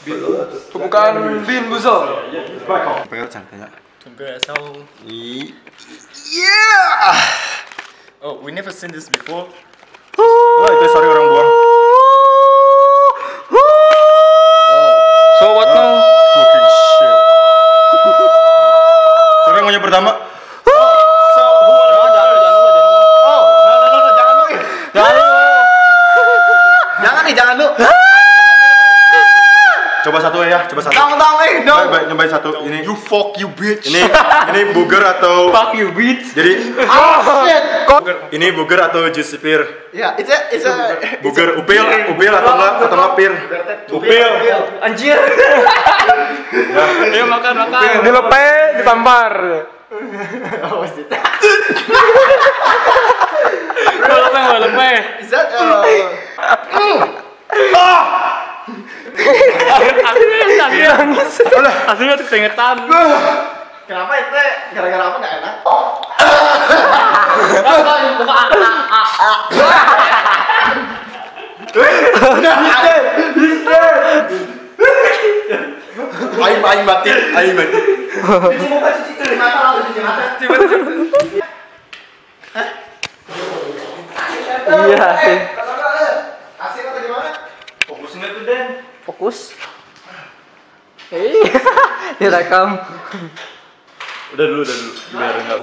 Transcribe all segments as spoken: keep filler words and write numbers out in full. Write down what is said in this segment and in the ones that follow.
Bukan Bin Buzzle. Bayar cantiknya. Congrats, how? Yeah. Oh, we never seen this before. Oh, itu sorry orang buang. So what now? Fucking shit. Siapa yang maunya pertama? So, who are jangan lu, jangan lu, jangan lu. Oh, no no no, no. Jangan lu. Jangan lu. Jangan nih, jangan lu. Coba satu ya, coba satu. Dong dong eh, dong. Baik, baik, nyobain satu. Ini You fuck you bitch. ini ini buger atau Fuck you bitch. jadi Oh shit. ini buger atau jus pir? Ya, it's a it's a Buger upil, upil atau enggak atau enggak pir? Upil. Anjir. Ayo makan, makan. Dilepe, ditampar. Oh shit. Gua lepe, gua lepe. Is that uh Aslinya, aslinya. Aslinya tuh keringetan. Kenapa itu? Gara-gara apa enggak enak? Aing aing mati, aing mati. Cuci muka, cuci cuci mata, lalu cuci mata. Iya sih. Asik atau gimana? Fokusnya tuh, Den. Fokus. Hei, direkam. Udah dulu, udah dulu. Biar enggak.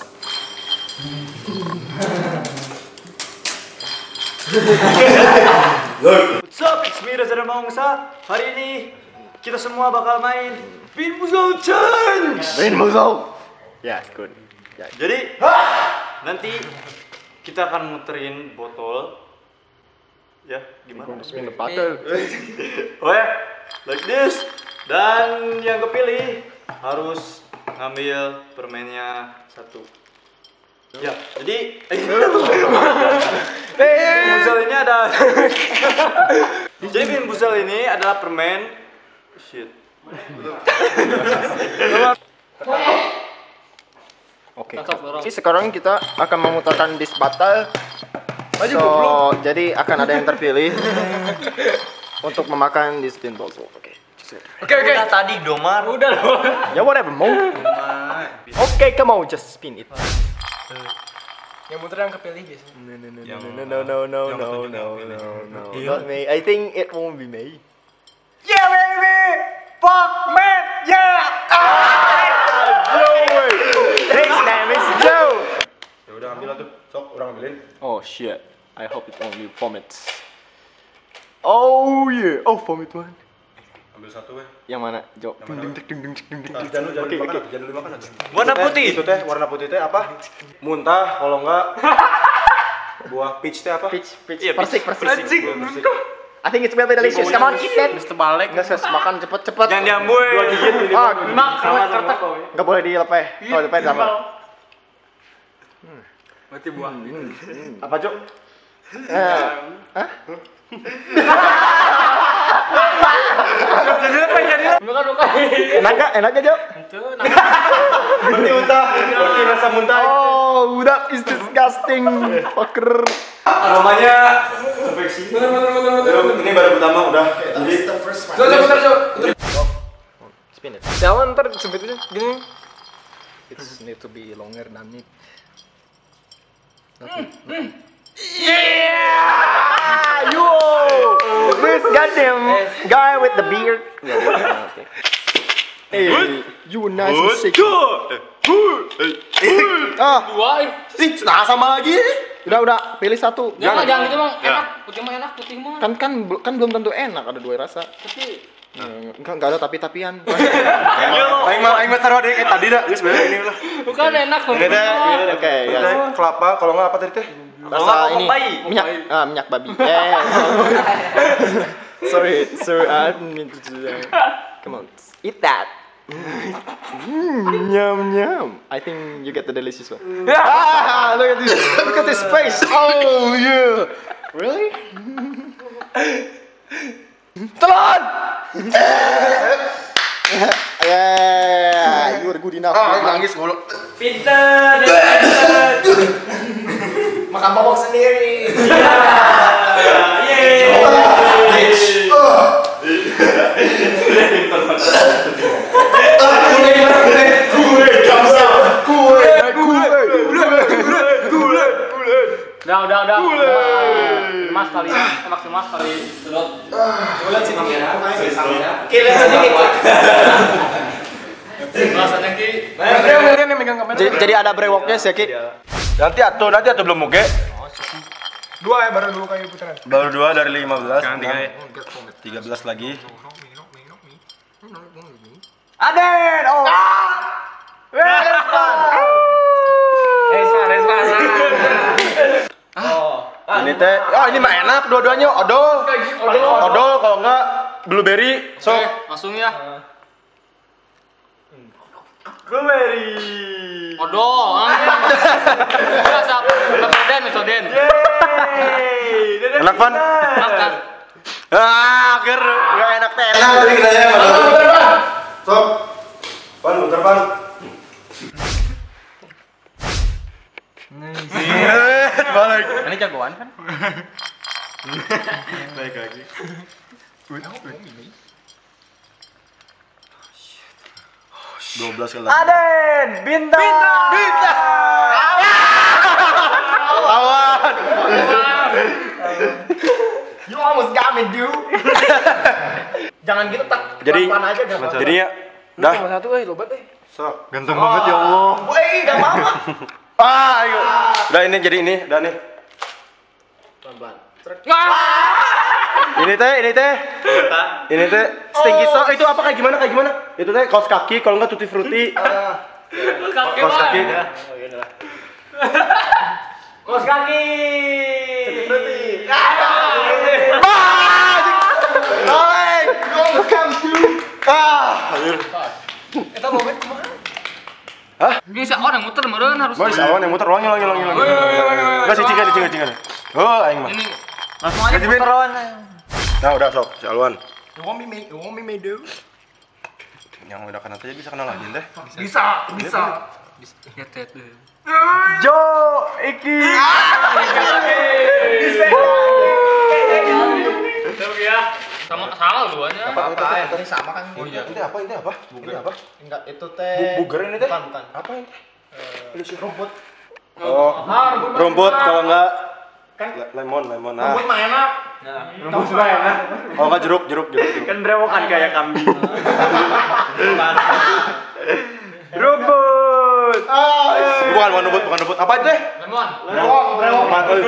What's up, it's me Reza Mangsa. Hari ini kita semua bakal main Bin Buzzle Challenge. Bin Buzzle. Ya, yeah, good. Ya, jadi nanti kita akan muterin botol. Ya, gimana? Spin the bottle. Oh ya, like this. Dan yang kepilih harus ngambil permennya satu. Ya, jadi Bin Buzzle ini ada. Jadi Bin Buzzle ini adalah permen. Shit. Oke. Jadi sekarang kita akan memutarkan this battle. So, jadi akan ada yang terpilih untuk memakan this Bin Buzzle. Oke. Oke oke. Udah tadi Domar. Udah dong. Ya whatever mau. Oke, come on, just spin it. Yang muter yang kepilih biasanya. No no no no no no no no no. Not me. I think it won't be me. Yeah baby. Fuck man. Yeah. Joe. His name is Joe. Ya udah ambil tuh, sok orang ambilin. Oh shit. I hope it only vomits. Oh yeah. Oh vomit one. Ambil satu weh. Yang mana, Jo? Yang mana? Ding ding ding ding ding. Nah, jangan jangan Oke, dimakan, oke. jangan dulu makan. Warna Itu teh- putih. Itu teh warna putih teh apa? Muntah, kalau enggak buah peach teh apa? Peach, peach. Iya, Persik, peach. persik. Persik. I think it's very delicious. Come on, eat that. Mesti balik. Enggak ses, makan cepet cepet. Jangan diambil. Dua gigit ini. Ah, Mak, sama sama. enggak boleh dilepeh. Kalau dilepeh sama. Berarti buah. Apa, Cuk? Eh, hah? Jadi apa jadi? Bukan bukan. Enak gak? Enak gak, Jo? Berarti muntah, berarti rasa muntah. Oh, that is disgusting. Fucker. Aromanya perfeksi. Bener bener bener bener. Ini baru pertama udah. Jadi Coba coba bentar coba. Spin it. Jangan ntar sebetulnya gini. It's need to be longer than it. Yeah! Yo! This goddamn guy with the beard. Hey, you nice and sick. Ah, Why? ih, nah sama lagi. Udah udah, pilih satu. Jangan jangan itu mah Ya. enak. Putih mah enak, putih mah. Kan kan bel- kan belum tentu enak, ada dua rasa. Tapi Enggak enggak ada tapi-tapian. aing mah aing mah taruh deh kayak tadi dah. Geus bener ini lah. bukan enak kok. Ini teh, Oke, ini ya. teh kelapa, kalau enggak apa tadi teh? Rasa ini bayi. minyak ah, minyak babi. Eh. Sorry, sorry, I didn't mean to do that. Come on, eat that. Mm, yum yum. I think you get the delicious one. Ah, look at this. Look at this face. Oh yeah. Really? Telon. Yeah, you are good enough. Ah, nangis mulu. Pinter, pinter. Makan popok sendiri. Yeay. kali sedot. Coba lihat sih kamera. Kira sedikit. Rasanya ki. Jadi, jadi ada brewoknya sih, Ki. Nanti atuh, nanti atuh belum oke. Dua ya, baru dua kali putaran. Baru dua dari lima belas. Sekarang tiga ya. tiga belas lagi. Aden, oh. Respa, respa. Ini teh, oh ini mah enak dua-duanya odol. Odol kalau enggak blueberry. So, Langsung ya. Blueberry. Odol. Rasa mesoden, mesoden. enak kan? Makan. Ah, akhir enggak enak teh. Enak tadi kita ya. Sok. Pan, bentar, Pan. Balik. Ini jagoan kan? Baik lagi. dua belas kali. Aden, bintang. Bintang. Bintang. Lawan. You almost got me, dude. Jangan gitu tak. Jadi, pelan-pelan aja dah. jadinya dah. Satu euy, lobat euy. Sok. Ganteng banget ya Allah. Woi, enggak apa-apa. Ah, ayo. Udah ini jadi ini, udah nih. Pelan-pelan. Ini teh, ini teh. Ini teh stinky Oh. sock. Itu apa kayak gimana? Kayak gimana? Itu teh kaos kaki kalau enggak tutti frutti. Kaki Kaos kaki. Kos kaki. Oi, welcome to. Ah, anjir. Eta lobat kumaha? Hah? Bisa orang muter meureun harus. Boy, sawan yang muter ulangi ulangi ulangi ulangi. Enggak sih cinggan cinggan cinggan. Oh, aing mah. Ini langsung aja Ganti, Bin. muteran. Nah, udah sok, si Alwan. You want me me, you want me me do? Yang udah kenal aja bisa kenal lagi teh. Bisa, bisa. Hetet euy. Jo, Iki. Sama salah duanya. Apa? Ini sama kan? Oh iya, ini apa? Ini apa? Ini apa? Enggak, itu teh. Bu- buger ini teh? Bukan, bukan. Apa ini? Rumput. Oh, rumput kalau enggak kan lemon, lemon. Ah. Rumput mah enak. Rumput sudah ya kan? Oh, enggak jeruk, jeruk, jeruk. jeruk. Kan berewokan kayak kambing. Rumput. Bukan, bukan rumput, bukan rumput. Apa itu teh? Lemon. Brewok, brewok.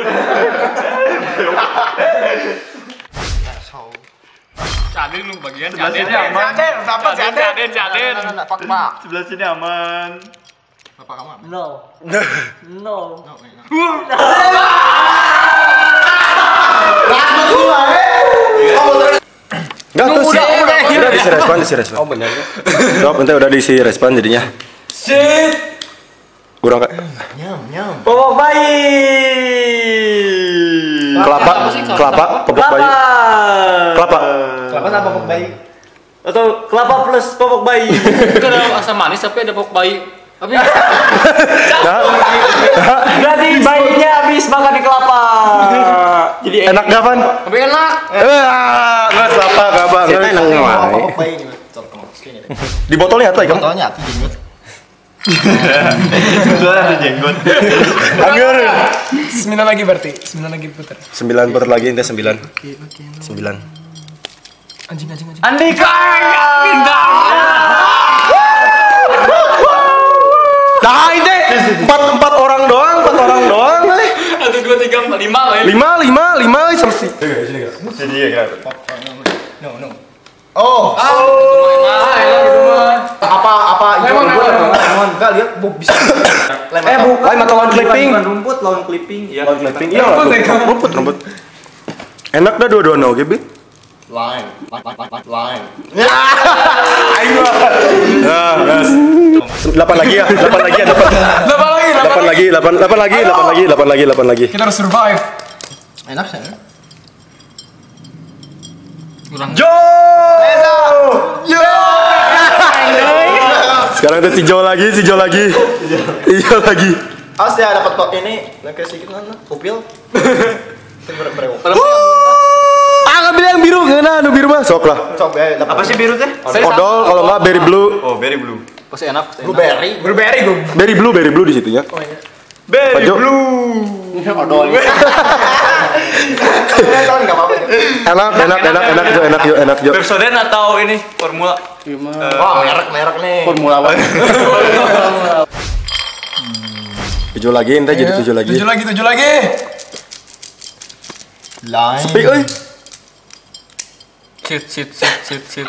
Caden lu bagian Sebelah caden sini ya. aman. Caden, siapa Caden, caden? caden, caden. Enggak, Pak, Pak. Sebelah sini aman. Bapak kamu apa? No. No. No, enak. Enggak tuh sih. Udah diisi respon, diisi respon. Oh, benar. Sok, ente udah diisi respon jadinya. Shit. Kurang kak. Nyam, nyam. Popok bayi. Kelapa, kelapa, popok bayi. Kelapa. Kelapa sama popok bayi. Atau kelapa plus popok bayi. Kan ada asam manis tapi ada pok bayi. Tapi Nah, Berarti bayinya habis makan di kelapa. Jadi enak gak, Van? tapi enak. Eh, enggak kelapa, enggak apa. Enggak enak Mau wae. popok bayi nih. Coba kamu sini deh. Di botolnya apa ya, Kamu? Botolnya hati jenggot. Itu ada jenggot. Angger. Sembilan lagi berarti, sembilan lagi putar. sembilan per lagi, ente sembilan. sembilan. Anjing, anjing, anjing. Andika. Bintang. Nah, ente empat empat orang doang, empat orang doang. eh. Satu dua tiga empat lima lah. Lima, lima, lima, selesai. Jadi ya kan. No, no. Oh, Apa apa itu rumput? enggak lihat bu bisa. Eh bukan. Lain atau lawan clipping? Bukan rumput, lawan clipping. Ya. Lawan clipping. Iya, rumput, rumput, rumput. Enak dah dua-duanya oke, Bit. Line, line, line, line. Ayo. Nah, gas. delapan lagi ya, delapan lagi ya, delapan. Delapan lagi, delapan lagi, delapan, delapan lagi, delapan lagi, delapan lagi, delapan lagi. Kita harus survive. Enak sih. Kurang. Jo. Yo. Sekarang tuh si Jo lagi, si Jo lagi. Iya lagi. Awas ya dapat pot ini, lagi sedikit mana? Upil. Berewok. Ah, ngambil yang biru, ngena, anu biru mah. Sok lah. Coba ya dapat. Apa sih biru teh? Odol, kalau nggak berry blue. Oh, berry blue. Pasti enak. pasti enak. Blueberry. Blueberry gue. Berry blue, berry blue di situnya. Berry Pajo. blue. Odol. Enggak apa-apa. Enak, enak, enak, enak, Jo, enak, Jo, enak, Jo. Pepsodent atau ini formula? Wah, merek-merek nih. Formula apa? Tujuh lagi, ente jadi tujuh lagi. Tujuh lagi, tujuh lagi. Lain. Sepi, euy. Sit, sit, sit, sit, sit.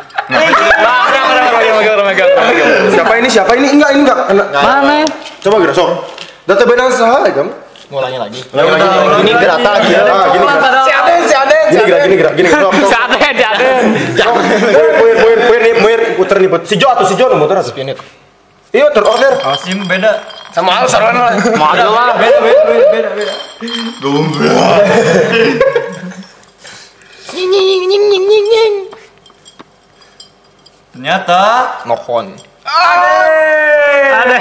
Siapa ini? Siapa ini? Enggak, ini enggak. Mana? Coba gerak sok. Data benang saha kamu? Ngulangi lagi. Lagi lagi. Ini gerata lagi. Ah, gini. Si Aden, si Aden. Gini gerak, gini gerak, gini. Sok. Si Aden, si Aden. Puir, puir, puir nih, puir puter nih, puter. Si Jo atau si Jo muter atau Ini. Iya, terorder. Sim beda. Sama Al Sarwana. Mau ada lah. Beda beda beda beda beda. Ternyata Nokon. ada.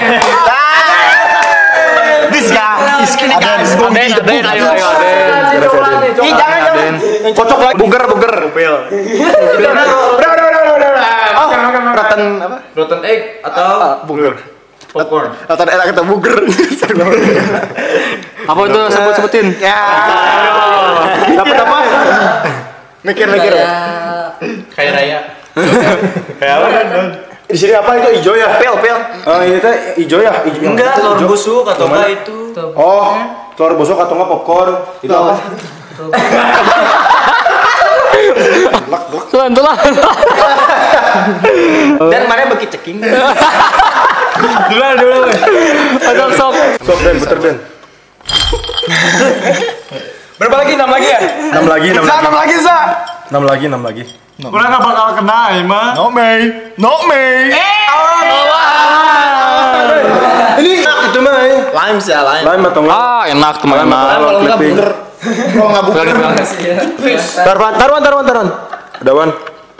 Bisa. Iskini kan. Aden, Aden, ayo, ayo, Aden. Ih, jangan jangan. Kocok lagi. Buger, buger. Upil. Udah, udah, udah, udah, udah. Oh, rotten apa? Rotten egg atau Buger. popcorn. Rotten enak kita buger. Apa itu sebut-sebutin? Ya. Dapat apa? Mikir-mikir ya. Kayak raya. Kayak apa? Di sini apa itu hijau ya? Pel, pel. Oh, ini teh hijau ya? Hijau. Enggak, telur Hijau. busuk atau apa itu? Oh, telur busuk atau enggak popcorn? Itu apa? Tuhan, tuhan. Dan mana bagi ceking? Dulu dulu. Sok, sok. Sok Ben, puter Ben. Berapa lagi? Enam lagi ya? Enam lagi, enam Sa, lagi. enam lagi, Sa. Enam lagi, enam lagi. Kurang nggak bakal kena, Ima. No May, no May. Ini itu mah. Lime sih, lime. Lime atau enggak? Ah, enak teman-teman. Kalau enggak clipping. buger. Kalau enggak buger. Taruhan, taruhan, taruhan, taruhan. Dawan.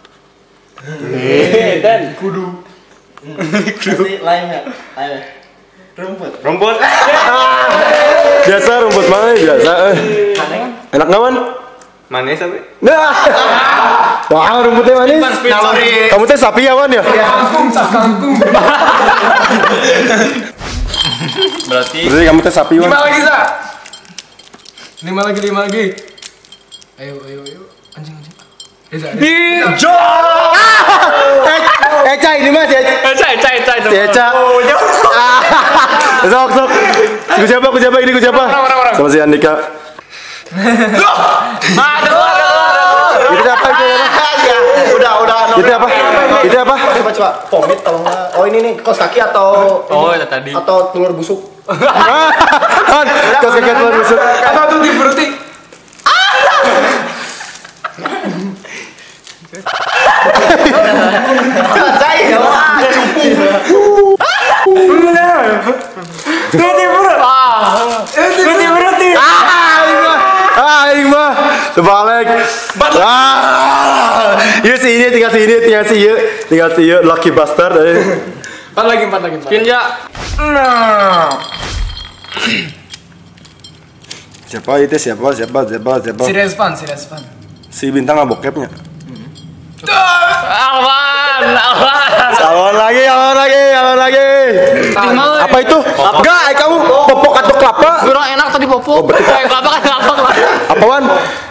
Lime ya. Lime. Rumput. Rumput. Biasa rumput mana biasa. eh. Enak nggak man? Manis tapi. Nah, wah rumputnya manis. Kamu teh sapi ya Wan ya? Kangkung, Sa, kangkung. Berarti Berarti kamu teh sapi Wan. Lima lagi, Sa. Lima lagi, lima lagi. Ayo, ayo, ayo. Anjing, anjing. Eh, Sa. Jo. Eh, Eca ini mas ya. Cai, cai, cai. Si Eca. Sok, sok. Ku siapa? Ku siapa ini? Ku siapa? Sama si Andika. Aduh, aduh. Itu apa? Itu apa? Ya, udah, udah. Itu apa? Itu apa? Coba coba. Vomit kalau enggak. Oh, ini nih kos kaki atau Oh, itu tadi. atau telur busuk. Kan, kos kaki telur busuk. Atau tutti frutti. Saya. Ah, ini mah sebalik. Ah, iya sih ini tinggal sih ini tinggal sih iya tinggal sih iya lucky bastard. eh. Empat lagi, empat lagi, empat. Kinja. Siapa itu siapa siapa siapa siapa Serius fun, serius fun. si bintang bokepnya. Alwan, Alwan. Lawan lagi, lawan lagi, lawan lagi. Apa itu? Enggak, eh, kamu popok atau kelapa? Kurang enak tadi popok. Eh, kelapa kan kelapa lah. Apaan?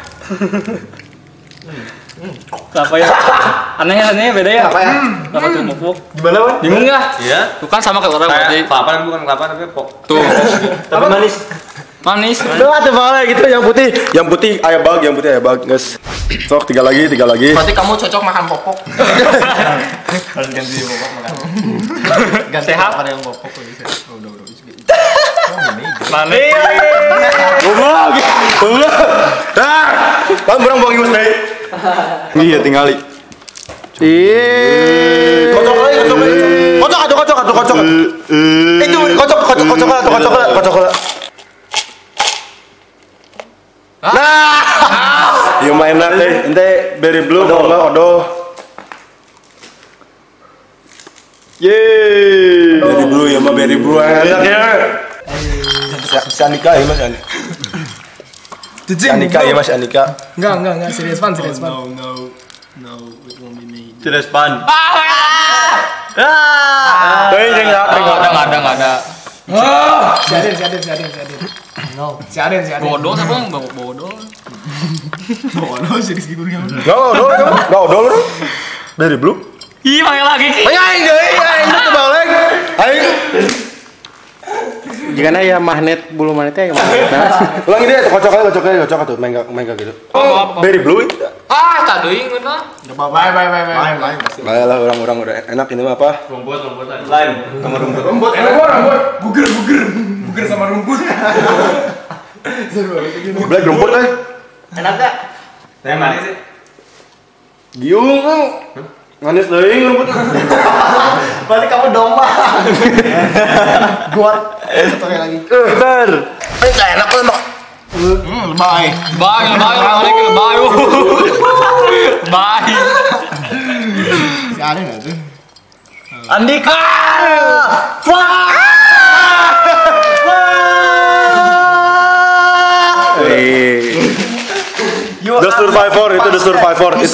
Kelapa ya. Aneh aneh beda ya. Apa ya? Kelapa tuh popok. gimana, Wan? Bingung nggak? Iya. Tuh kan sama kayak orang Kayak berarti. kelapa tapi bukan kelapa tapi pok. Tuh. Tapi manis. Manis. Tuh ada malah gitu yang putih, yang putih ayam bag, yang putih ayam bag, guys. Sok tiga lagi, tiga lagi. Berarti kamu cocok makan popok. Harus ganti popok makan. Ganti Sehat. pada yang popok bisa. Manis. Goblok. Goblok. Ah, kan burang buang imus deh. Iya tinggali. Ih. Kocok lagi, kocok lagi. Kocok, kocok, kocok, kocok, kocok. Itu kocok, kocok, kocok, kocok, kocok, kocok, kocok. Nah, iya main enak deh. Ente berry blue, kalau nggak odo. Yeay. Berry blue ya mah berry blue enak ya. Si- Si Andika ya mas Andika. Si Andika ya mas Andika. Enggak, enggak, enggak. Serius fun, serius fun. Tidak span. Tuh yang nggak Nggak ada, nggak ada, nggak ada. Si Aden, si Aden, si Aden, si Aden. Si Aden, si Aden. Bodoh apa yang bawa bodoh? Bodoh sih Rizky Kurniawan. Enggak odol, enggak odol. Dari Blue. Ih, pakai lagi. Ayo aing deui, aing teh balik. Aing. Jika ya magnet bulu magnetnya yang magnet. Ulang ini kocok aja, kocok aja, kocok atuh, main gak main gak gitu. Oh, Berry Blue. Ah, tak deui ngeuna. Bye bye bye bye. Main pasti. Lah lah orang-orang udah enak ini mah apa? Rumput, rumputan. Lain, sama rumput. Rumput, enak gua rumput. Buger buger. Buger sama rumput. Black rumput lah. Enak gak? Teh manis sih. Giung. Manis leuing rumput. Berarti kamu domba. Gua satu kali lagi. Bentar. Eh enggak enak enak. Hmm, lebay. Bye, bye, balik bye. Bye. Si Aden enggak tuh? Andika. The Survivor itu The Survivor itu.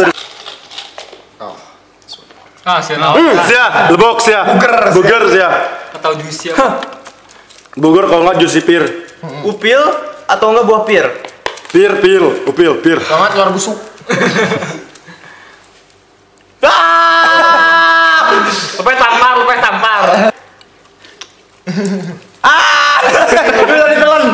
Ah, siapa? Hmm, sia, lebok sia. Buger, buger sia. Atau jus ya? Buger kalau enggak jus pir. Upil atau enggak buah pir? Pir, pil, upil, pir. Sangat luar busuk. Lupa tampar, lupa tampar. Upil udah ditelan.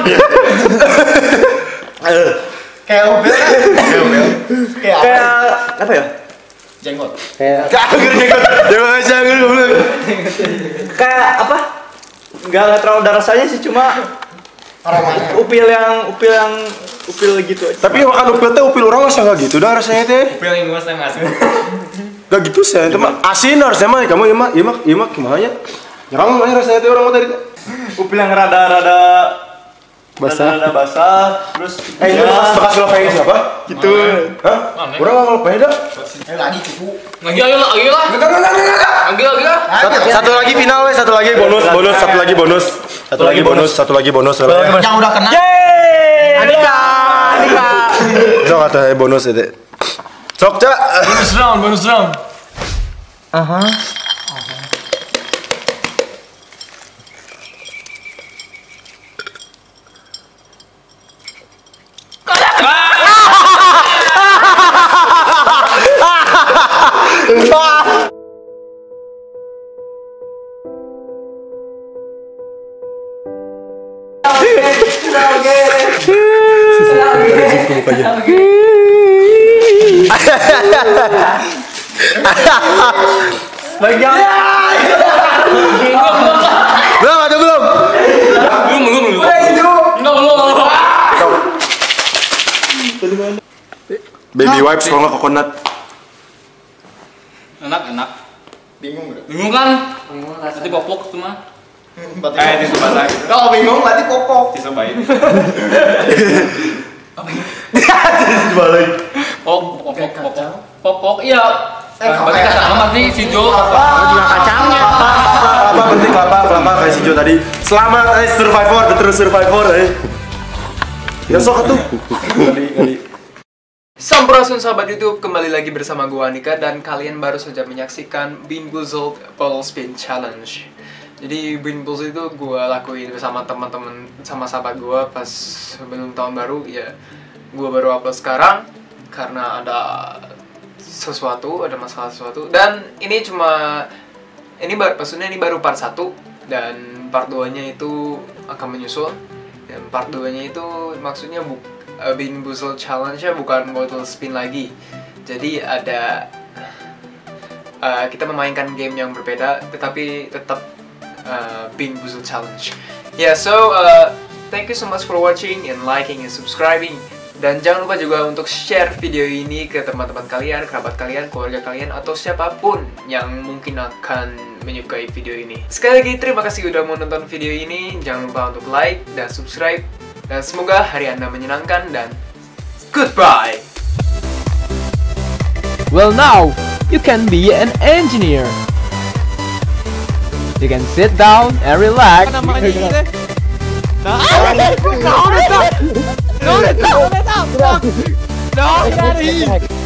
Kayak mobil kan? Kayak mobil. Kayak apa? Kayak apa ya? Jenggot. Kayak Jangan jenggot. Jangan jangan dulu. Kayak apa? Enggak enggak terlalu ada rasanya sih, cuma aromanya. upil yang upil yang upil gitu aja. Tapi makan upil teh upil orang masa enggak gitu dah rasanya teh. Upil yang gue sayang asin. Enggak gitu sih, itu mah asin harusnya mah kamu ieu mah ieu mah ieu mah gimana ya? Nyerang mah rasanya teh orang mah tadi. Upil yang rada-rada Basah. rada basah, terus Eh itu bekas bekas ngelepeh siapa? gitu. Hah? Orang enggak ngelepeh dah. Ayo lagi cukup. Lagi ayo lah, ayo lah. Lagi lagi lah. Satu, satu lagi final weh, satu lagi bonus, bonus, satu lagi bonus. Satu lagi bonus, satu lagi bonus. Yang udah kena. Andika, Andika. Sok kata bonus itu. Sok, Cak. Bonus round, bonus round. Aha. Bagian. Belum ada belum? Belum, belum, belum. Enggak belum. Baby wipes kalau nggak coconut. Enak, enak. Bingung udah. Bingung kan? Nanti popok cuma. Eh, tisu basah. Kalau bingung berarti popok. Tisu baik. Balik. Pop, popok, popok. Popok, iya. Berarti kacang nanti si Jo. juga kacangnya. Kelapa penting kelapa, kelapa kayak si Jo tadi. Selamat eh survivor, the true survivor eh. Ya sok tuh. Tadi tadi. Sampurasun sahabat YouTube, kembali lagi bersama gua Andika dan kalian baru saja menyaksikan Bean Boozled Bottle Spin Challenge. Jadi Bean Boozled itu gua lakuin bersama teman-teman sama sahabat gua pas sebelum tahun baru ya. Gua baru upload sekarang karena ada sesuatu, ada masalah sesuatu dan ini cuma ini baru maksudnya ini baru part satu dan part dua nya itu akan menyusul. Dan part dua nya itu maksudnya bu Uh, Bean Boozled Challenge-nya bukan bottle spin lagi. Jadi ada uh, kita memainkan game yang berbeda tetapi tetap uh, Bean Boozled Challenge. Yeah, so uh, thank you so much for watching and liking and subscribing. Dan jangan lupa juga untuk share video ini ke teman-teman kalian, kerabat kalian, keluarga kalian, atau siapapun yang mungkin akan menyukai video ini. Sekali lagi terima kasih udah mau nonton video ini. Jangan lupa untuk like dan subscribe. Dan semoga hari Anda menyenangkan dan goodbye. Well, now you can be an engineer. You can sit down and relax. No, no, no, no, no, no, no, no,